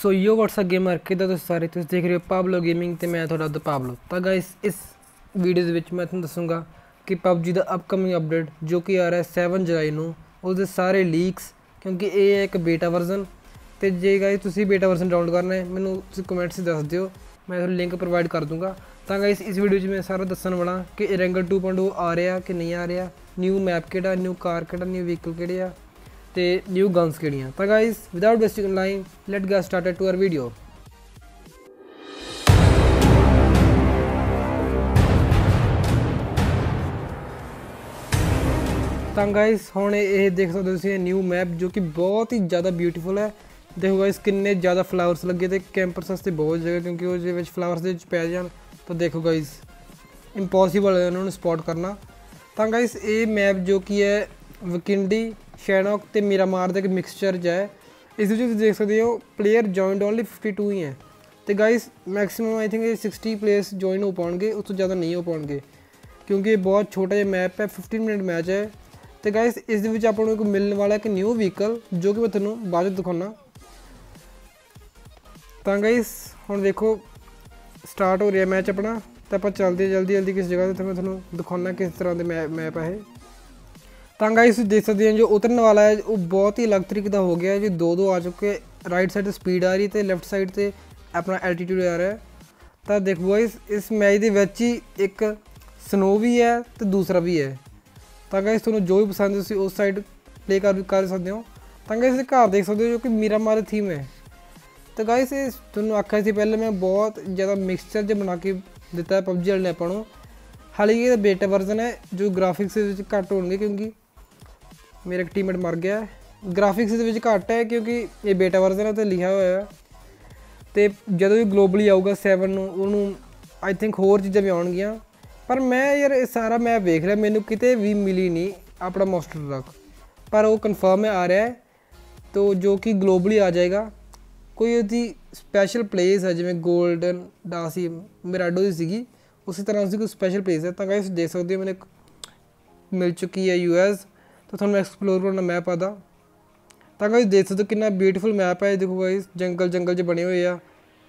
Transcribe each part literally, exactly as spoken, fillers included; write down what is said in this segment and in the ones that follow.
ਸੋ ਯੋ WhatsApp gamer ਕਿੱਦਾਂ ਤੁਸੀਂ ਸਾਰੇ ਤੁਸੀਂ ਦੇਖ ਰਹੇ ਹੋ ਪਾਬਲੋ ਗੇਮਿੰਗ ਤੇ ਮੈਂ ਤੁਹਾਡਾ ਦ ਪਾਬਲੋ। ਤਾਂ ਗਾਇਸ ਇਸ ਵੀਡੀਓ ਦੇ ਵਿੱਚ ਮੈਂ ਤੁਹਾਨੂੰ ਦੱਸੂਗਾ ਕਿ ਪਬਜੀ ਦਾ ਅਪਕਮਿੰਗ ਅਪਡੇਟ ਜੋ ਕਿ ਆ ਰਿਹਾ ਸੈਵਨ ਜੁਲਾਈ ਨੂੰ, ਉਹਦੇ ਸਾਰੇ ਲੀਕਸ, ਕਿਉਂਕਿ ਇਹ ਹੈ ਇੱਕ ਬੀਟਾ ਵਰਜ਼ਨ। ਤੇ ਜੇ ਗਾਇਸ ਤੁਸੀਂ ਬੀਟਾ ਵਰਜ਼ਨ ਡਾਊਨਲੋਡ ਕਰਨਾ ਹੈ ਮੈਨੂੰ ਤੁਸੀਂ ਕਮੈਂਟਸ 'ਚ ਦੱਸ ਦਿਓ, ਮੈਂ ਤੁਹਾਨੂੰ ਲਿੰਕ ਪ੍ਰੋਵਾਈਡ ਕਰ ਦੂੰਗਾ। ਤਾਂ ਗਾਇਸ ਇਸ ਵੀਡੀਓ 'ਚ ਮੈਂ ਸਾਰਾ ਦੱਸਣ ਵਾਲਾ ਕਿ ਇਰੰਗਲ ਟੂ ਪੁਆਇੰਟ ਓ ਆ ਰਿਹਾ ਕਿ ਨਹੀਂ ਆ ਰਿਹਾ, ਨਿਊ ਮੈਪ ਕਿਹੜਾ, ਨਿਊ ਕਾਰ ਕਿਹੜਾ, ਨਿਊ ਵਹੀਕਲ ਕਿਹੜੇ ਆ ਤੇ ਨਿਊ ਗਨਸ ਕਿਹੜੀਆਂ। ਤਾਂ guys without wasting time let get started to our video. ਤਾਂ ਗਾਇਸ ਹੁਣ ਇਹ ਦੇਖ ਸਕਦੇ ਹੋ ਤੁਸੀਂ ਨਿਊ ਮੈਪ ਜੋ ਕਿ ਬਹੁਤ ਹੀ ਜ਼ਿਆਦਾ ਬਿਊਟੀਫੁਲ ਹੈ। ਦੇਖੋ ਗਾਇਸ ਕਿੰਨੇ ਜ਼ਿਆਦਾ ਫਲਾਵਰਸ ਲੱਗੇ ਤੇ ਕੈਂਪਰਸ ਵਾਸਤੇ ਬਹੁਤ ਜਗ੍ਹਾ, ਕਿਉਂਕਿ ਉਹਦੇ ਵਿੱਚ ਫਲਾਵਰਸ ਦੇ ਵਿੱਚ ਪੈ ਜਾਣ ਤਾਂ ਦੇਖੋ ਗਾਇਸ ਇੰਪੋਸੀਬਲ ਹੈ ਉਹਨਾਂ ਨੂੰ ਸਪੌਟ ਕਰਨਾ। ਤਾਂ ਗਾਇਸ ਇਹ ਮੈਪ ਜੋ ਕਿ ਹੈ ਵਕਿੰਡੀ, ਸ਼ੈਨੌਕ ਤੇ ਮੀਰਾਮਾਰ ਦਾ ਇੱਕ ਮਿਕਸਚਰ ਜਿਹਾ ਹੈ। ਇਸ ਵਿੱਚ ਤੁਸੀਂ ਦੇਖ ਸਕਦੇ ਹੋ player joined only fifty two ਹੀ ਹੈ ਤੇ guys maximum I think sixty players join ਹੋ ਪਾਉਣਗੇ, ਉਸ ਤੋਂ ਜ਼ਿਆਦਾ ਨਹੀਂ ਹੋ ਪਾਉਣਗੇ ਕਿਉਂਕਿ ਇਹ ਬਹੁਤ ਛੋਟਾ ਜਿਹਾ ਮੈਪ ਹੈ, ਫਿਫਟੀਨ ਮਿੰਟ ਮੈਚ ਹੈ। ਤੇ ਗਾਇਸ ਇਸ ਦੇ ਵਿੱਚ ਆਪਾਂ ਨੂੰ ਇੱਕ ਮਿਲਣ ਵਾਲਾ ਇੱਕ ਨਿਊ ਵਹੀਕਲ ਜੋ ਕਿ ਮੈਂ ਤੁਹਾਨੂੰ ਬਾਅਦ ਵਿੱਚ ਦਿਖਾਉਣਾ। ਤਾਂ ਗਾਇਸ ਹੁਣ ਦੇਖੋ ਸਟਾਰਟ ਹੋ ਰਿਹਾ ਮੈਚ ਆਪਣਾ, ਤਾਂ ਆਪਾਂ ਚੱਲਦੇ ਜਲਦੀ ਜਲਦੀ ਕਿਸ ਜਗ੍ਹਾ 'ਤੇ ਮੈਂ ਤੁਹਾਨੂੰ ਦਿਖਾਉਣਾ ਕਿਸ ਤਰ੍ਹਾਂ ਦੇ ਮੈ ਮੈਪ ਹੈ ਇਹ। ਤਾਂ ਗਾਇਸ ਤੁਸੀਂ ਦੇਖ ਸਕਦੇ ਹੋ ਜੋ ਉਤਰਨ ਵਾਲਾ ਹੈ ਉਹ ਬਹੁਤ ਹੀ ਅਲੱਗ ਤਰੀਕੇ ਦਾ ਹੋ ਗਿਆ, ਜੋ ਦੋ ਦੋ ਆ ਚੁੱਕੇ। ਰਾਈਟ ਸਾਈਡ 'ਤੇ ਸਪੀਡ ਆ ਰਹੀ ਅਤੇ ਲੈਫਟ ਸਾਈਡ 'ਤੇ ਆਪਣਾ ਐਲਟੀਟਿਊਡ ਆ ਰਿਹਾ। ਤਾਂ ਦੇਖੋ ਗਾਇਸ ਇਸ ਮੈਚ ਦੇ ਵਿੱਚ ਹੀ ਇੱਕ ਸਨੋ ਵੀ ਹੈ ਅਤੇ ਦੂਸਰਾ ਵੀ ਹੈ। ਤਾਂ ਗਾਇਸ ਤੁਹਾਨੂੰ ਜੋ ਵੀ ਪਸੰਦ ਤੁਸੀਂ ਉਸ ਸਾਈਡ ਪਲੇ ਕਰ ਕਰ ਸਕਦੇ ਹੋ। ਤਾਂ ਗਾਇਸ ਇਹ ਘਰ ਦੇਖ ਸਕਦੇ ਹੋ ਜੋ ਕਿ ਮੀਰਾਮਾਰ ਥੀਮ ਹੈ। ਤਾਂ ਗਾਇਸ ਇਹ ਤੁਹਾਨੂੰ ਆਖਿਆ ਸੀ ਪਹਿਲਾਂ ਮੈਂ ਬਹੁਤ ਜ਼ਿਆਦਾ ਮਿਕਸਚਰ ਜਿਹਾ ਬਣਾ ਕੇ ਦਿੱਤਾ ਹੈ ਪਬਜੀ ਵਾਲੇ ਨੇ ਆਪਾਂ ਨੂੰ। ਹਾਲੇ ਇਹ ਬੇਟਾ ਵਰਜ਼ਨ ਹੈ ਜੋ ਗ੍ਰਾਫਿਕਸ ਦੇ ਵਿੱਚ ਘੱਟ ਹੋਣਗੇ ਕਿਉਂਕਿ ਮੇਰਾ ਇੱਕ ਟੀਮਮੇਟ ਮਰ ਗਿਆ। ਗ੍ਰਾਫਿਕਸ ਦੇ ਵਿੱਚ ਘੱਟ ਹੈ ਕਿਉਂਕਿ ਇਹ ਬੇਟਾ ਵਰਜ਼ਨ ਹੈ ਅਤੇ ਲਿਖਿਆ ਹੋਇਆ ਹੈ। ਅਤੇ ਜਦੋਂ ਵੀ ਗਲੋਬਲੀ ਆਊਗਾ ਸੈਵਨ ਨੂੰ ਉਹਨੂੰ ਆਈ ਥਿੰਕ ਹੋਰ ਚੀਜ਼ਾਂ ਵੀ ਆਉਣਗੀਆਂ। ਪਰ ਮੈਂ ਯਾਰ ਇਹ ਸਾਰਾ ਮੈਂ ਵੇਖ ਲਿਆ, ਮੈਨੂੰ ਕਿਤੇ ਵੀ ਮਿਲੀ ਨਹੀਂ ਆਪਣਾ ਮੋਸਟਰ ਟਰੱਕ, ਪਰ ਉਹ ਕਨਫਰਮ ਹੈ ਆ ਰਿਹਾ ਹੈ ਤੋ ਜੋ ਕਿ ਗਲੋਬਲੀ ਆ ਜਾਏਗਾ। ਕੋਈ ਉਹਦੀ ਸਪੈਸ਼ਲ ਪਲੇਸ ਹੈ ਜਿਵੇਂ ਗੋਲਡਨ ਡਾਸੀ ਮਿਰਾਡੋ ਦੀ ਸੀਗੀ, ਉਸੇ ਤਰ੍ਹਾਂ ਉਸਦੀ ਕੋਈ ਸਪੈਸ਼ਲ ਪਲੇਸ ਹੈ। ਤਾਂ ਗਾਇਸ ਦੇਖ ਸਕਦੇ ਹੋ ਮੈਨੂੰ ਇੱਕ ਮਿਲ ਚੁੱਕੀ ਹੈ ਯੂ ਐਸ, ਤਾਂ ਤੁਹਾਨੂੰ ਐਕਸਪਲੋਰ ਕਰਨਾ ਮੈਪ ਆਦਾ। ਤਾਂ ਗਾਇਸ ਦੇਖ ਸਕਦੇ ਹੋ ਕਿੰਨਾ ਬਿਊਟੀਫੁਲ ਮੈਪ ਹੈ। ਦੇਖੋ ਗਾਇਸ ਜੰਗਲ ਜੰਗਲ 'ਚ ਬਣੇ ਹੋਏ ਆ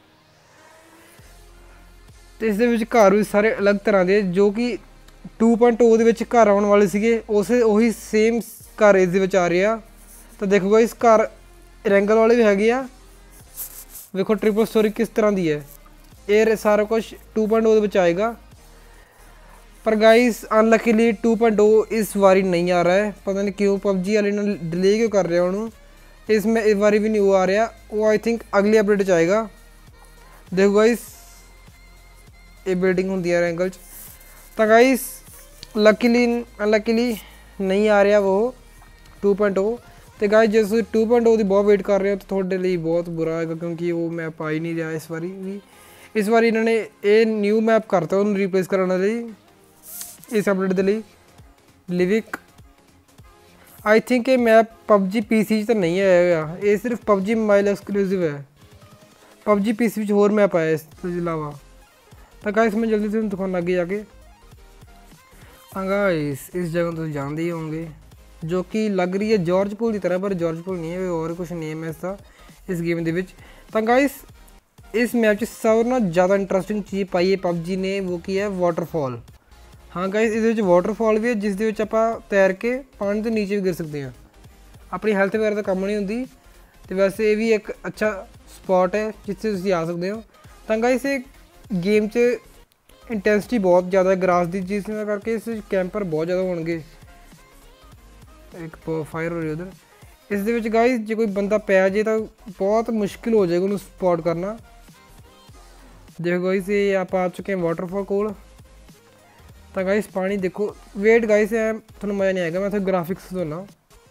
ਅਤੇ ਇਸ ਦੇ ਵਿੱਚ ਘਰ ਵੀ ਸਾਰੇ ਅਲੱਗ ਤਰ੍ਹਾਂ ਦੇ ਜੋ ਕਿ ਟੂ ਪੁਆਇੰਟ ਓ ਦੇ ਵਿੱਚ ਘਰ ਆਉਣ ਵਾਲੇ ਸੀਗੇ, ਉਸੇ ਉਹੀ ਸੇਮ ਘਰ ਇਸ ਦੇ ਵਿੱਚ ਆ ਰਹੇ ਆ। ਤਾਂ ਦੇਖੋ ਗਾਇਸ ਘਰ ਰੈਂਗਲ ਵਾਲੇ ਵੀ ਹੈਗੇ ਆ। ਵੇਖੋ ਟ੍ਰਿਪਲ ਸਟੋਰੀ ਕਿਸ ਤਰ੍ਹਾਂ ਦੀ ਹੈ। ਇਹ ਸਾਰਾ ਕੁਛ ਟੂ ਪੁਆਇੰਟ ਓ ਦੇ ਵਿੱਚ ਆਏਗਾ, ਪਰ guys unluckily two point o ਇਸ ਵਾਰੀ ਨਹੀਂ ਆ ਰਿਹਾ ਹੈ। ਪਤਾ ਨਹੀਂ ਕਿਉਂ ਪਬਜੀ ਵਾਲੇ ਨਾਲ ਡਿਲੇ ਕਿਉਂ ਕਰ ਰਿਹਾ ਉਹਨੂੰ। ਇਸ ਮੈਂ ਇਸ ਵਾਰੀ ਵੀ ਨਹੀਂ ਉਹ ਆ ਰਿਹਾ, ਉਹ ਆਈ ਥਿੰਕ ਅਗਲੀ ਅਪਡੇਟ 'ਚ ਆਏਗਾ। ਦੇਖੋ ਗਾਇਸ ਇਹ ਬਿਲਡਿੰਗ ਹੁੰਦੀ ਹੈ ਰੈਂਗਲ 'ਚ। ਤਾਂ ਗਾਇਸ ਲੱਕੀਲੀ ਅਨਲੱਕੀਲੀ ਨਹੀਂ ਆ ਰਿਹਾ ਉਹ ਟੂ ਪੁਆਇੰਟ ਓ। ਅਤੇ ਗਾਇਸ ਜੇ ਤੁਸੀਂ ਟੂ ਪੁਆਇੰਟ ਓ ਦੀ ਬਹੁਤ ਵੇਟ ਕਰ ਰਹੇ ਹੋ ਤਾਂ ਤੁਹਾਡੇ ਲਈ ਬਹੁਤ ਬੁਰਾ ਹੋਏਗਾ ਕਿਉਂਕਿ ਉਹ ਮੈਪ ਆ ਹੀ ਨਹੀਂ ਰਿਹਾ ਇਸ ਵਾਰੀ ਵੀ। ਇਸ ਵਾਰੀ ਇਹਨਾਂ ਨੇ ਇਹ ਨਿਊ ਮੈਪ ਕਰਤਾ ਉਹਨੂੰ ਰੀਪਲੇਸ ਕਰਨ ਲਈ ਇਸ ਅਪਡੇਟ ਦੇ ਲਈ ਲਿਵਿਕ। ਆਈ ਥਿੰਕ ਇਹ ਮੈਪ ਪਬਜੀ ਪੀ ਸੀ 'ਚ ਤਾਂ ਨਹੀਂ ਆਏਗਾ, ਇਹ ਸਿਰਫ ਪਬਜੀ ਮੋਬਾਈਲ ਐਕਸਕਲੂਸਿਵ ਹੈ। ਪਬਜੀ ਪੀ ਸੀ ਵਿੱਚ ਹੋਰ ਮੈਪ ਆਇਆ ਇਸ ਤੋਂ ਇਲਾਵਾ। ਤਾਂ ਗਾਇਸ ਮੈਂ ਜਲਦੀ ਤੁਹਾਨੂੰ ਦਿਖਾਉਣ ਲੱਗੇ ਜਾ ਕੇ। ਤਾਂ ਗਾਇਸ ਇਸ ਜਗ੍ਹਾ ਤੁਸੀਂ ਜਾਣਦੇ ਹੀ ਹੋਵੋਗੇ ਜੋ ਕਿ ਲੱਗ ਰਹੀ ਹੈ ਜਾਰਜ ਪੂਲ ਦੀ ਤਰ੍ਹਾਂ, ਪਰ ਜਾਰਜ ਪੂਲ ਨਹੀਂ ਹੈ, ਹੋਰ ਕੁਛ ਨੇਮ ਹੈ ਇਸਦਾ ਇਸ ਗੇਮ ਦੇ ਵਿੱਚ। ਤਾਂ ਗਾਇਸ ਇਸ ਮੈਪ 'ਚ ਸਭ ਨਾਲੋਂ ਜ਼ਿਆਦਾ ਇੰਟਰਸਟਿੰਗ ਚੀਜ਼ ਪਾਈ ਹੈ ਪਬਜੀ ਨੇ, ਉਹ ਕੀ ਹੈ ਵਾਟਰਫਾਲ। ਹਾਂ ਗਾਇਸ ਇਸ ਦੇ ਵਿੱਚ ਵਾਟਰਫਾਲ ਵੀ ਹੈ ਜਿਸ ਦੇ ਵਿੱਚ ਆਪਾਂ ਤੈਰ ਕੇ ਪਾਣੀ ਤੋਂ ਨੀਚੇ ਵੀ ਗਿਰ ਸਕਦੇ ਹਾਂ। ਆਪਣੀ ਹੈਲਥ ਵਗੈਰਾ ਦਾ ਕੰਮ ਨਹੀਂ ਹੁੰਦੀ ਅਤੇ ਵੈਸੇ ਇਹ ਵੀ ਇੱਕ ਅੱਛਾ ਸਪੋਟ ਹੈ ਜਿੱਥੇ ਤੁਸੀਂ ਆ ਸਕਦੇ ਹੋ। ਤਾਂ ਗਾਇਸ ਇਹ ਗੇਮ 'ਚ ਇੰਟੈਂਸਿਟੀ ਬਹੁਤ ਜ਼ਿਆਦਾ ਹੈ ਗਰਾਸ ਦੀ, ਜਿਸ ਨਾਲ ਕਰਕੇ ਇਸ ਵਿੱਚ ਕੈਂਪਰ ਬਹੁਤ ਜ਼ਿਆਦਾ ਹੋਣਗੇ। ਇੱਕ ਫਾਇਰ ਹੋ ਰਹੀ ਉਧਰ। ਇਸ ਦੇ ਵਿੱਚ ਗਾਇਸ ਜੇ ਕੋਈ ਬੰਦਾ ਪੈ ਜਾਏ ਤਾਂ ਬਹੁਤ ਮੁਸ਼ਕਿਲ ਹੋ ਜਾਏਗਾ ਉਹਨੂੰ ਸਪੋਟ ਕਰਨਾ। ਦੇਖੋ ਗਾਇਸ ਇਹ ਆਪਾਂ ਆ ਚੁੱਕੇ ਹਾਂ ਵਾਟਰਫਾਲ ਕੋਲ। ਤਾਂ ਗਾਇਸ ਪਾਣੀ ਦੇਖੋ, ਵੇਟ ਗਾਇਸ ਹੈ ਤੁਹਾਨੂੰ ਮਜ਼ਾ ਨਹੀਂ ਆਏਗਾ, ਮੈਂ ਤੁਹਾਨੂੰ ਗ੍ਰਾਫਿਕਸ ਦਿੰਦਾ।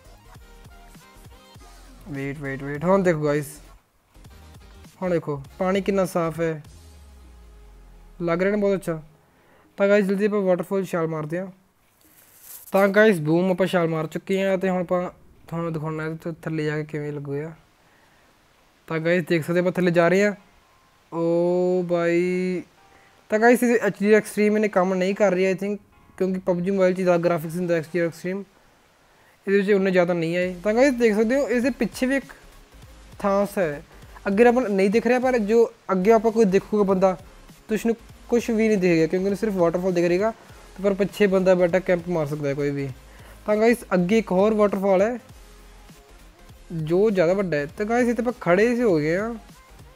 ਵੇਟ ਵੇਟ ਵੇਟ ਹੁਣ ਦੇਖੋ ਗਾਇਸ, ਹੁਣ ਦੇਖੋ ਪਾਣੀ ਕਿੰਨਾ ਸਾਫ਼ ਹੈ, ਲੱਗ ਰਿਹਾ ਨਾ ਬਹੁਤ ਅੱਛਾ। ਤਾਂ ਗਾਇਸ ਜਲਦੀ ਆਪਾਂ ਵਾਟਰਫਾਲ ਛਾਲ ਮਾਰਦੇ ਹਾਂ। ਤਾਂ ਗਾਇਸ ਬੂਮ ਆਪਾਂ ਛਾਲ ਮਾਰ ਚੁੱਕੇ ਹਾਂ ਅਤੇ ਹੁਣ ਆਪਾਂ ਤੁਹਾਨੂੰ ਦਿਖਾਉਣਾ ਥੱਲੇ ਜਾ ਕੇ ਕਿਵੇਂ ਲੱਗੂਗਾ। ਤਾਂ ਗਾਇਸ ਦੇਖ ਸਕਦੇ ਆਪਾਂ ਥੱਲੇ ਜਾ ਰਹੇ ਹਾਂ। ਓ ਬਾਈ ਤਾਂ ਗਾਇਸ ਐਚ ਡੀ ਐਕਸਟ੍ਰੀਮ ਇਹਨੇ ਕੰਮ ਨਹੀਂ ਕਰ ਰਹੀ ਆਈ ਥਿੰਕ, ਕਿਉਂਕਿ ਪਬਜੀ ਮੋਬਾਈਲ 'ਚ ਜ਼ਿਆਦਾ ਗ੍ਰਾਫਿਕਸ ਹੁੰਦਾ ਐਚ ਡੀ ਐਕਸਟ੍ਰੀਮ, ਇਹਦੇ ਵਿੱਚ ਉਨੇ ਜ਼ਿਆਦਾ ਨਹੀਂ ਆਏ। ਤਾਂ ਗਾਇਸ ਦੇਖ ਸਕਦੇ ਹੋ ਇਸਦੇ ਪਿੱਛੇ ਵੀ ਇੱਕ ਥਾਂਸ ਹੈ, ਅੱਗੇ ਆਪਾਂ ਨਹੀਂ ਦਿਖ ਰਿਹਾ, ਪਰ ਜੋ ਅੱਗੇ ਆਪਾਂ ਕੋਈ ਦੇਖੂਗਾ ਬੰਦਾ ਤਾਂ ਉਸਨੂੰ ਕੁਛ ਵੀ ਨਹੀਂ ਦਿਖੇਗਾ ਕਿਉਂਕਿ ਉਹਨੂੰ ਸਿਰਫ ਵਾਟਰਫਾਲ ਦਿਖ ਰਹੇਗਾ, ਪਰ ਪਿੱਛੇ ਬੰਦਾ ਬੈਠਾ ਕੈਂਪ ਮਾਰ ਸਕਦਾ ਹੈ ਕੋਈ ਵੀ। ਤਾਂ ਗਾਇਸ ਅੱਗੇ ਇੱਕ ਹੋਰ ਵਾਟਰਫਾਲ ਹੈ ਜੋ ज़्यादा ਵੱਡਾ ਹੈ। तो गाइस इतने पर खड़े से हो गए हैं,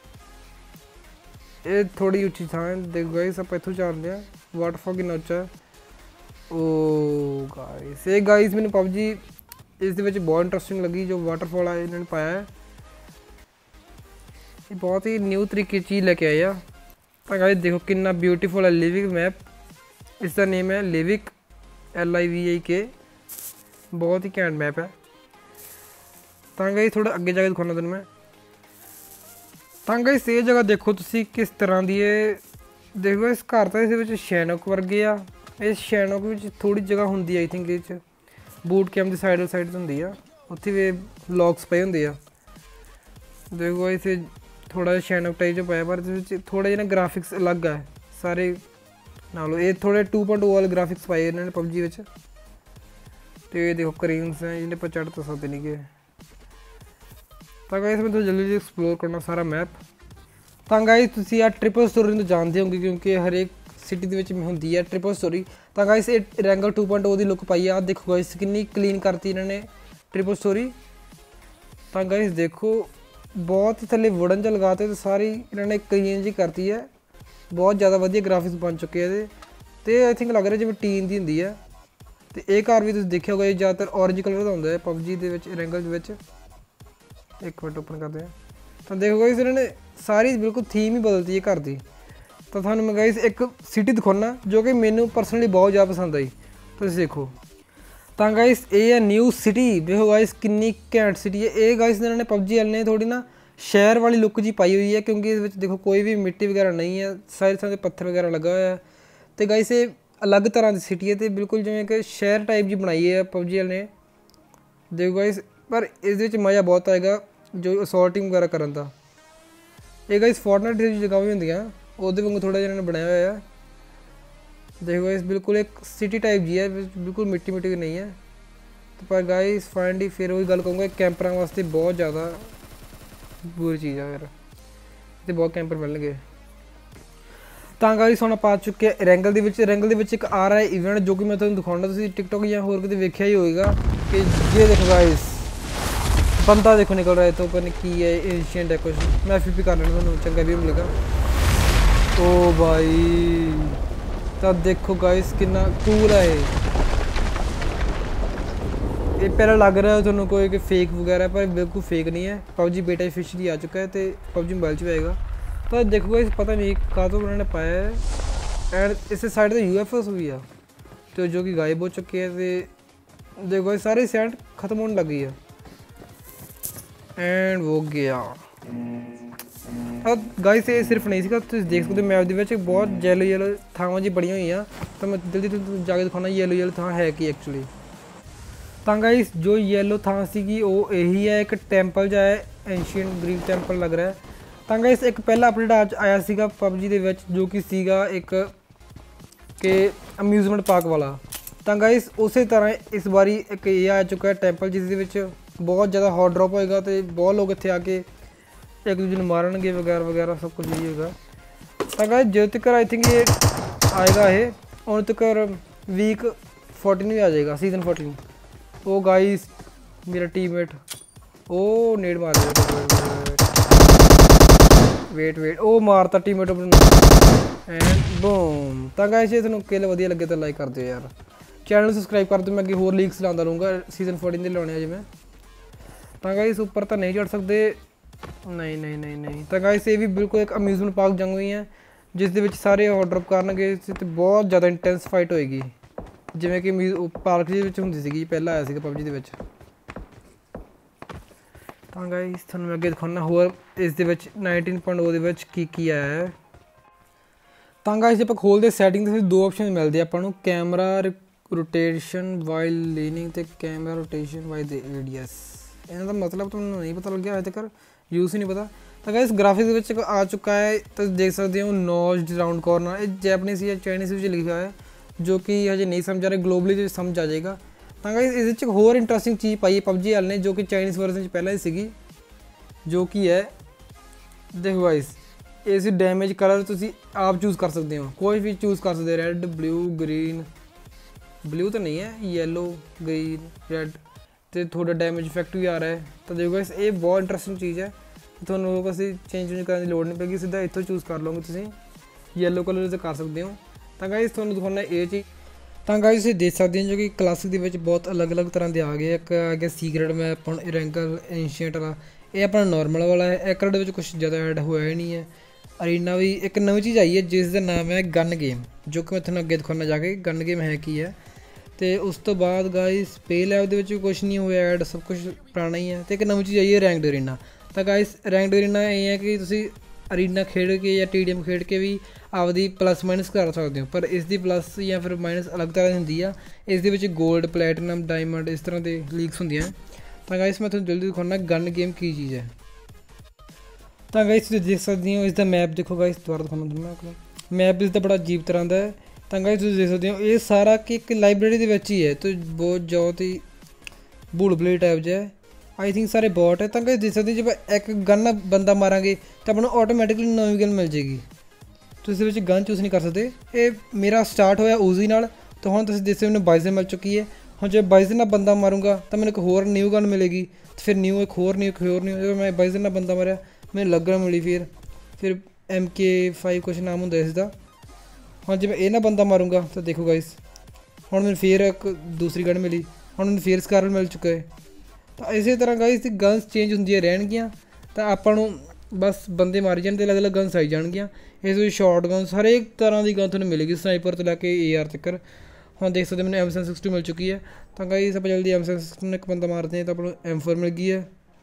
ये थोड़ी उची थां है। देखो गाइस आप इतों चलते हैं, वाटरफॉल कितना उच्चा है। ओ गाइस ये गाइस मैंने पबजी इस बहुत इंटरस्टिंग लगी जो वाटरफॉल है इन्होंने पाया है, ये बहुत ही न्यू तरीके चीज़ लेके आए हैं। तो गाइस देखो कितना ब्यूटीफुल है लिविक मैप, इसका नेम है लिविक एल आई वी आई के, बहुत ही घैंट मैप है। तो गाइस थोड़ा अगे जाके दिखाना तुहानूं मैं। तो गाइस ये जगह देखो तुसी किस तरह की है, देखो इस घर तो इस शैनोक वर्गे आ, इस शैनोक में थोड़ी जगह होंगी आई थिंक ये बूट कैंप की साइड साइड होंगी आ, उत्थे भी लॉक्स पे होंगे आ। देखो इसे थोड़ा जिहा शैनोक टाइप जो पाया, पर थोड़ा जिहा ग्राफिक्स अलग है सारे नालों, ये थोड़े टू पॉइंट ओ वाले ग्राफिक्स पाए इन्होंने पबजी में। तो ये देखो क्रेन्स हैं जिन्हें पर चढ़ तो सकते नहीं गए। तो गाइस मैं तो जल्दी जल्दी एक्सप्लोर करना सारा मैप। तो गाइस तुसी आ ट्रिपल स्टोरी तो जानते होंगे क्योंकि हर एक सिटी दे विच होंदी है ट्रिपल स्टोरी। तो गाइस ये रैंगल टू पॉइंट ओ की लुक पाई है, देखो गाइस कितनी क्लीन करती इन्होंने ट्रिपल स्टोरी। तो गाइस देखो बहुत ही थले वुडन च लगाते तो सारी इन्होंने क्लीन जी करती है, बहुत ज़्यादा वधिया ग्राफिक्स बन चुके हैं। तो आई थिंक लग रहा जिवें टीन की होंदी है। तो ये घर भी तुम देखिया होगा ज़्यादातर ऑरेंज कलर का होंदा है पबजी दे विच रैंगल विच। एक मिनट ओपन करते हैं। तो देखो गाइस इन्होंने सारी बिल्कुल थीम ही बदलती है घर की। तो थानू मैं गाइस एक सिटी दिखाना जो कि मैनू परसनली बहुत ज़्यादा पसंद आई, तो देखो। तो गाइस ये है न्यू सिटी, देखो गाइस कितनी घैंट सिटी है ये। गाइस इन्होंने पबजी वाले ने थोड़ी ना शहर वाली लुक जी पाई हुई है क्योंकि इस देखो कोई भी मिट्टी वगैरह नहीं है, सारे थां पत्थर वगैरह लगा हुआ है। तो गाइस ये अलग तरह की सिटी है, तो बिल्कुल जिवें कि शहर टाइप जी बनाई है पबजी वाले ने। देखो गाइस पर इस मज़ा बहुत आएगा जो असॉल्टिंग वगैरह करन दा। ये गाइस फोर्टनाइट की जगह भी होंदियां उहदे वांगू थोड़ा जिहा बनाया हुआ है। देखो गाइस बिल्कुल एक सिटी टाइप जी है, बिल्कुल मिट्टी मिट्टी नहीं है। तो पर गाइस फाइनली फिर वही गल कहूँगा कैंपरां वास्ते बहुत ज़्यादा बुरी चीज़ है यार, तो बहुत कैंपर मिलणगे। तो गाइस हुण पा चुके रैंगल दे विच, रैंगल दे विच एक आ रहा है इवेंट जो कि मैं तुहानूं दिखाउणा, तुसीं टिकटॉक या होर किते वेखिया ही होएगा कि ये देखो गाइस बंदा देखो निकल रहा है। तो पता नहीं की है एशियन डेकोरेशन, मैं फिर भी कर लेना तुहानूं चंगा भी मिलेगा। ओ भाई तो देखो गाइस कितना कूल है ये। पहले लग रहा है तुहानूं कोई कि फेक वगैरह, पर बिल्कुल फेक नहीं है। पबजी बेटा ऑफिशियली आ चुका है तो पबजी मोबाइल च भी आएगा। तो देखो गाइस पता नहीं कहाँ तो उन्होंने पाया है। एंड इस साइड तो यू एफ ओस भी है तो जो कि गायब हो चुके हैं। तो देखो सारी सैंड खत्म होने लगी है एंड वो गया। अब गाइस ये सिर्फ नहीं सीगा, तुम देख सकते मैप के बहुत येलो येलो थावां जी बड़िया हुई हैं। तो मैं जल्दी जल्दी जाके दिखाना येलो येलो थां है कि एक्चुअली। तो गाइस जो येलो थां सी वो यही है, एक टैंपल जो है एंशियंट ग्रीक टैंपल लग रहा है। तो गाइस एक पहला अपडेट आया सीगा पबजी दे विच जो कि सीगा एक के अम्यूजमेंट पार्क वाला। तो गाइस उस तरह इस बारी एक ये आ चुका है टैंपल जिस बहुत ज़्यादा हॉट ड्रॉप होएगा, तो बहुत लोग इत्थे आके एक दूसरे मारनगे वगैरह वगैरह सब कुछ यही होगा। तो गाइस जो तक आई थिंक ये आएगा है उन तक वीक फोर्टीन भी आ जाएगा, सीजन फोर्टीन। ओ गाइस मेरा टीममेट ओ नेड मार वेट वेट ओ मारता टीममेट अपना एंड बूम। तो गाइस ये तुहानूं किल वधिया लगे तो लाइक कर दिओ यार, चैनल सबसक्राइब कर दो, मैं अगे होर लीक्स लाता रहूँगा सीजन फोर्टीन के लाने जिवें। तो गाइस ऊपर तो नहीं चढ़ सकते, नहीं नहीं नहीं नहीं। तो गाइस ये भी बिल्कुल एक अम्यूजमेंट पार्क जंग हुई है जिस दे विच सारे हॉट ड्रॉप करनगे तो बहुत ज़्यादा इंटेंस फाइट होएगी जिवें कि पार्क दे विच हुंदी सीगी पहला आया सीगा पबजी दे विच। तो गाइस तुहानूं मैं अगे दिखाना होर इस दे विच नाइनटीन पॉइंट ओ दे विच की की आया है। तो गाइस जे आपां खोलदे सैटिंग दे दो ऑप्शन मिलदे आपां नूं, कैमरा रोटेशन वाइल लीनिंग ते camera rotation while the radius. इन्हां दा मतलब तुहानूं नहीं पता लग्या अजे तक, यूज़ ही नहीं पता। तो गाइस ग्राफिक्स विच आ चुका है, तो देख सकते हो नॉच राउंड कॉर्नर, ये जैपनीज़ या चाइनीज़ में लिखा है जो कि हजे नहीं समझ आ रहा, ग्लोबली समझ आ जाएगा। तो गाइस इस होर इंटरस्टिंग चीज़ पाई है पबजी वाले ने जो कि चाइनीज़ वर्जन पहले ही सीगी, जो कि है ਦੇਖੋ ਗਾਇਸ ਇਸ ਡੈਮੇਜ ਕਲਰ ਤੁਸੀਂ ਆਪ ਚੂਜ਼ ਕਰ ਸਕਦੇ ਹੋ, ਕੋਈ ਵੀ ਚੂਜ਼ ਕਰ ਸਕਦੇ, ਰੈੱਡ ਬਲੂ ਗ੍ਰੀਨ, ਬਲੂ ਤਾਂ ਨਹੀਂ ਹੈ, ਯੈਲੋ ਗ੍ਰੀਨ ਰੈੱਡ, ਤੇ ਤੁਹਾਡਾ ਡੈਮੇਜ ਇਫੈਕਟ ਵੀ ਆ ਰਿਹਾ ਹੈ। ਤਾਂ ਦੇਖੋ ਗਾਇਸ ਇਹ ਬਹੁਤ ਇੰਟਰਸਟਿੰਗ ਚੀਜ਼ ਹੈ, ਤੁਹਾਨੂੰ ਕਿਸੇ ਚੇਂਜ ਚੇਂਜ ਕਰਨ ਦੀ ਲੋੜ ਨਹੀਂ ਪੈਗੀ, ਸਿੱਧਾ ਇੱਥੋਂ ਚੂਜ਼ ਕਰ ਲਓਗੇ ਤੁਸੀਂ, ਯੈਲੋ ਕਲਰ 'ਤੇ ਕਰ ਸਕਦੇ ਹੋ। ਤਾਂ ਗਾਇਸ ਤੁਹਾਨੂੰ ਦਿਖਾਉਣਾ ਇਹ ਚੀਜ਼, ਤਾਂ ਗਾਇਸ ਤੁਸੀਂ ਦੇਖ ਸਕਦੇ ਹੋ ਜੋ ਕਿ ਕਲਾਸਿਕ ਦੇ ਵਿੱਚ ਬਹੁਤ ਅਲੱਗ-ਅਲੱਗ ਤਰ੍ਹਾਂ ਦੇ ਆ ਗਏ। ਇੱਕ ਆ ਗਿਆ ਸੀਕਰੇਟ ਮੈਪ, ਹੁਣ ਰੈਂਕਲ ਐਂਸ਼ੀਅੰਟ ਵਾਲਾ, ਇਹ ਆਪਣਾ ਨੋਰਮਲ ਵਾਲਾ ਹੈ। ਐਕਰਡ ਵਿੱਚ ਕੁਛ ਜ਼ਿਆਦਾ ਐਡ ਹੋਇਆ ਹੀ ਨਹੀਂ ਹੈ। ਅਰੀਨਾ ਵੀ ਇੱਕ ਨਵੀਂ ਚੀਜ਼ ਆਈ ਹੈ ਜਿਸ ਦਾ ਨਾਮ ਹੈ ਗਨ ਗੇਮ, ਜੋ ਕਿ ਮੈਂ ਤੁਹਾਨੂੰ ਅੱਗੇ ਦਿਖਾਉਣਾ ਜਾ ਕੇ ਗਨ ਗੇਮ ਹੈ ਕੀ ਹੈ। ਅਤੇ ਉਸ ਤੋਂ ਬਾਅਦ ਗਾਇਸ ਪੇ ਲੈਬ ਦੇ ਵਿੱਚ ਵੀ ਕੁਛ ਨਹੀਂ ਹੋਇਆ ਐਡ, ਸਭ ਕੁਛ ਪੁਰਾਣਾ ਹੀ ਹੈ। ਅਤੇ ਇੱਕ ਨਵੀਂ ਚੀਜ਼ ਆਈ ਹੈ ਰੈਂਕਡ ਅਰੀਨਾ। ਤਾਂ ਗਾਇਸ ਰੈਂਕਡ ਅਰੀਨਾ ਇਹ ਹੈ ਕਿ ਤੁਸੀਂ ਅਰੀਨਾ ਖੇਡ ਕੇ ਜਾਂ ਟੀ ਡੀ ਐਮ ਖੇਡ ਕੇ ਵੀ ਆਪਦੀ ਪਲੱਸ ਮਾਈਨਸ ਕਰ ਸਕਦੇ ਹੋ, ਪਰ ਇਸ ਦੀ ਪਲੱਸ ਜਾਂ ਫਿਰ ਮਾਈਨਸ ਅਲੱਗ ਤਰ੍ਹਾਂ ਦੀ ਹੁੰਦੀ ਆ। ਇਸ ਦੇ ਵਿੱਚ ਗੋਲਡ, ਪਲੈਟੀਨਮ, ਡਾਇਮੰਡ ਇਸ ਤਰ੍ਹਾਂ ਦੇ ਲੀਕਸ ਹੁੰਦੀਆਂ। ਤਾਂ ਗਾਇਸ ਮੈਂ ਤੁਹਾਨੂੰ ਜਲਦੀ ਦਿਖਾਉਣਾ ਗਨ ਗੇਮ ਕੀ ਚੀਜ਼ ਹੈ। ਤਾਂ ਗਾਇਸ ਤੁਸੀਂ ਦੇਖ ਸਕਦੇ ਹੋ ਇਸ ਦਾ ਮੈਪ ਦੇਖੋ ਗਾਇਸ, ਦੁਬਾਰਾ ਦਿਖਾਉਣਾ ਮੈਂ ਮੈਪ ਇਸ ਦਾ ਬੜਾ ਅਜੀਬ ਤਰ੍ਹਾਂ ਦਾ ਹੈ। ਤਾਂ ਗਾਇਸ ਤੁਸੀਂ ਦੇਖ ਸਕਦੇ ਹੋ ਇਹ ਸਾਰਾ ਕਿ ਇੱਕ ਲਾਇਬ੍ਰੇਰੀ ਦੇ ਵਿੱਚ ਹੀ ਹੈ, ਅਤੇ ਬਹੁਤ ਬਹੁਤ ਹੀ ਭੂਲਭੁਲੇਖਾ ਟਾਈਪ ਜਿਹਾ ਹੈ। ਆਈ ਥਿੰਕ ਸਾਰੇ ਬੋਟ ਹੈ। ਤਾਂ ਗਾਇਸ ਦੇਖ ਸਕਦੇ ਜੇ ਆਪਾਂ ਇੱਕ ਗਨ ਨਾਲ ਬੰਦਾ ਮਾਰਾਂਗੇ ਤਾਂ ਆਪਾਂ ਨੂੰ ਆਟੋਮੈਟਿਕਲੀ ਨਵੀਂ ਗਨ ਮਿਲ ਜਾਏਗੀ, ਤੁਸੀਂ ਵਿੱਚ ਗਨ ਚੂਜ਼ ਨਹੀਂ ਕਰ ਸਕਦੇ। ਇਹ ਮੇਰਾ ਸਟਾਰਟ ਹੋਇਆ ਊਜ਼ੀ ਨਾਲ, ਤਾਂ ਹੁਣ ਤੁਸੀਂ ਦੇਖ ਸਕਦੇ ਮੈਨੂੰ ਬਾਈਜ਼ਨ ਮਿਲ ਚੁੱਕੀ ਹੈ। ਹੁਣ ਜੇ ਬਾਈਜ਼ਨ ਨਾਲ ਬੰਦਾ ਮਾਰੂੰਗਾ ਤਾਂ ਮੈਨੂੰ ਇੱਕ ਹੋਰ ਨਿਊ ਗਨ ਮਿਲੇਗੀ, ਅਤੇ ਫਿਰ ਨਿਊ ਇੱਕ ਹੋਰ ਨਿਊ ਇੱਕ ਹੋਰ ਨਿਊ। ਜਦੋਂ ਮੈਂ ਬਾਈਜ਼ਨ ਨਾਲ ਬੰਦਾ ਮਾਰਿਆ ਮੈਨੂੰ ਲੱਗ ਮਿਲੀ, ਫਿਰ ਫਿਰ ਐਮ ਕੇ ਫਾਈਵ ਕੁਛ ਨਾਮ ਹੁੰਦਾ ਇਸ ਦਾ। ਹੁਣ ਜੇ ਮੈਂ ਇਹ ਨਾਲ ਬੰਦਾ ਮਾਰੂੰਗਾ ਤਾਂ ਦੇਖੋ ਗਾਇਸ ਹੁਣ ਮੈਨੂੰ ਫਿਰ ਇੱਕ ਦੂਸਰੀ ਗਨ ਮਿਲੀ, ਹੁਣ ਮੈਨੂੰ ਫਿਰ ਸਕਾਰਲ ਮਿਲ ਚੁੱਕਾ ਹੈ। ਤਾਂ ਇਸੇ ਤਰ੍ਹਾਂ ਗਾਇਸ ਦੀ ਗਨਸ ਚੇਂਜ ਹੁੰਦੀਆਂ ਰਹਿਣਗੀਆਂ, ਤਾਂ ਆਪਾਂ ਨੂੰ ਬਸ ਬੰਦੇ ਮਾਰੀ ਜਾਣ ਅਤੇ ਅਲੱਗ ਅਲੱਗ ਗਨਸ ਆਈ ਜਾਣਗੀਆਂ। ਇਸ ਵਿੱਚ ਸ਼ਾਰਟ ਗਨਸ ਹਰੇਕ ਤਰ੍ਹਾਂ ਦੀ ਗਨ ਤੁਹਾਨੂੰ ਮਿਲੇਗੀ, ਸਨਾਈਪਰ ਤੋਂ ਲੈ ਕੇ ਏ ਆਰ ਤੱਕ। ਹੁਣ ਦੇਖ ਸਕਦੇ ਮੈਨੂੰ ਐਮ ਸੈਵਨ ਸਿਕਸਟੀ ਮਿਲ ਚੁੱਕੀ ਹੈ। ਤਾਂ ਗਾਇਸ ਆਪਾਂ ਜਲਦੀ ਐਮ ਸੈਵਨ ਸਿਕਸਟੀ ਨੂੰ ਇੱਕ ਬੰਦਾ ਮਾਰਦੇ ਹਾਂ ਤਾਂ ਆਪਾਂ ਨੂੰ ਐਮ ਫੋਰ ਮਿਲ ਗਈ ਹੈ।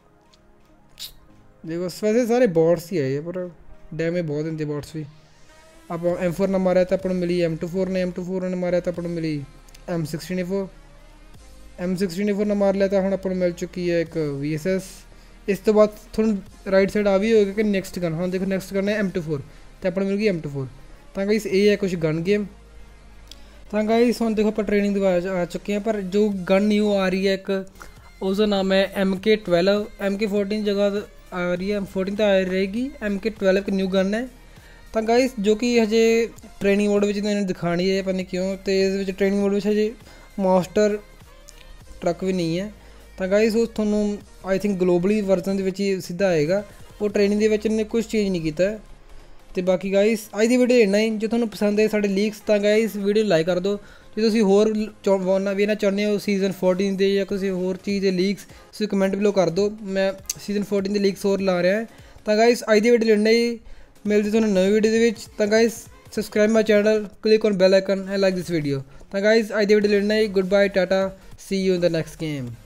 ਦੇਖੋ ਵੈਸੇ ਸਾਰੇ ਬੋਟਸ ਹੀ ਆਏ, ਪਰ ਡੈਮੇਜ ਬਹੁਤ ਦਿੰਦੇ ਬੋਟਸ ਵੀ। ਆਪਾਂ ਐਮ ਫੋਰ ਨਾਲ ਮਾਰਿਆ ਤਾਂ ਆਪਾਂ ਨੂੰ ਮਿਲੀ ਐਮ ਟੂ ਫੋਰ ਨੇ, ਐਮ ਟੂ ਫੋਰ ਨੇ ਮਾਰਿਆ ਤਾਂ ਆਪਾਂ ਨੂੰ ਮਿਲੀ M sixteen A four, M sixteen A four ਨਾਲ ਮਾਰ ਲਿਆ ਤਾਂ ਹੁਣ ਆਪਾਂ ਨੂੰ ਮਿਲ ਚੁੱਕੀ ਹੈ ਇੱਕ ਵੀ ਐਸ ਐਸ। ਇਸ ਤੋਂ ਬਾਅਦ ਤੁਹਾਨੂੰ ਰਾਈਟ ਸਾਈਡ ਆ ਵੀ ਹੋਏਗਾ ਕਿ ਨੈਕਸਟ ਗਨ। ਹੁਣ ਦੇਖੋ ਨੈਕਸਟ ਗਨ ਹੈ ਐਮ ਟੂ ਫੋਰ, ਅਤੇ ਆਪਾਂ ਨੂੰ ਮਿਲ ਗਈ ਐਮ ਟੂ ਫੋਰ। ਤਾਂ ਗਾਇਸ ਇਹ ਹੈ ਕੁਛ ਗਨ ਗੇਮ। ਤਾਂ ਗਾਇਸ ਹੁਣ ਦੇਖੋ ਆਪਾਂ ਟ੍ਰੇਨਿੰਗ ਦੇ ਬਾਅਦ ਆ ਚੁੱਕੇ ਹਾਂ, ਪਰ ਜੋ ਗਨ ਨਿਊ ਆ ਰਹੀ ਹੈ ਇੱਕ, ਉਸਦਾ ਨਾਮ ਹੈ M K twelve. M K fourteen ਜਗ੍ਹਾ ਆ ਰਹੀ ਹੈ, ਫੋਰਟੀਨ ਤਾਂ ਆ ਰਹੇਗੀ। ਐਮ ਕੇ ਟਵੈਲਵ ਇੱਕ ਨਿਊ ਗਨ ਹੈ। ਤਾਂ ਗਾਇਸ ਜੋ ਕਿ ਹਜੇ ਟ੍ਰੇਨਿੰਗ ਮੋਡ ਵਿੱਚ ਇਹਨਾਂ ਨੇ ਦਿਖਾਣੀ ਹੈ, ਪਤਾ ਨਹੀਂ ਕਿਉਂ। ਅਤੇ ਇਸ ਵਿੱਚ ਟ੍ਰੇਨਿੰਗ ਮੋਡ ਵਿੱਚ ਹਜੇ ਮਾਸਟਰ ਟਰੱਕ ਵੀ ਨਹੀਂ ਹੈ। ਤਾਂ ਗਾਇਸ ਉਹ ਤੁਹਾਨੂੰ ਆਈ ਥਿੰਕ ਗਲੋਬਲੀ ਵਰਜ਼ਨ ਦੇ ਵਿੱਚ ਹੀ ਸਿੱਧਾ ਆਏਗਾ, ਉਹ ਟ੍ਰੇਨਿੰਗ ਦੇ ਵਿੱਚ ਇਹਨੇ ਕੁਛ ਚੇਂਜ ਨਹੀਂ ਕੀਤਾ। ਅਤੇ ਬਾਕੀ ਗਾਇਸ ਅੱਜ ਦੀ ਵੀਡੀਓ ਇੰਨਾ ਹੀ। ਜੇ ਤੁਹਾਨੂੰ ਪਸੰਦ ਹੈ ਸਾਡੇ ਲੀਕਸ ਤਾਂ ਗਾਇਸ ਵੀਡੀਓ ਲਾਈਕ ਕਰ ਦਿਓ। ਜੇ ਤੁਸੀਂ ਹੋਰ ਵਾਉਣਾ ਵੀ ਨਾ ਚਾਹੁੰਦੇ ਹੋ ਸੀਜ਼ਨ ਫੋਰਟੀਨ ਦੇ ਜਾਂ ਕਿਸੇ ਹੋਰ ਚੀਜ਼ ਦੇ ਲੀਕਸ, ਤੁਸੀਂ ਕਮੈਂਟ ਬਿਲੋ ਕਰ ਦਿਓ, ਮੈਂ ਸੀਜ਼ਨ ਫੋਰਟੀਨ ਦੇ ਲੀਕਸ ਹੋਰ ਲਾ ਰਿਹਾ। ਤਾਂ ਗਾਇਸ ਅੱਜ ਦੀ ਵੀਡੀਓ ਇੰਨਾ ਹੀ, ਮਿਲਦੀ ਤੁਹਾਨੂੰ ਨਵੀਂ ਵੀਡੀਓ ਦੇ ਵਿੱਚ। ਤਾਂ guys subscribe my channel, click on bell icon and like this video. ਤਾਂ ਗਾਇਸ ਅੱਜ ਦੀ ਵੀਡੀਓ ਇੰਨਾ ਹੀ। ਗੁੱਡ ਬਾਏ, ਟਾਟਾ, see you in the next game.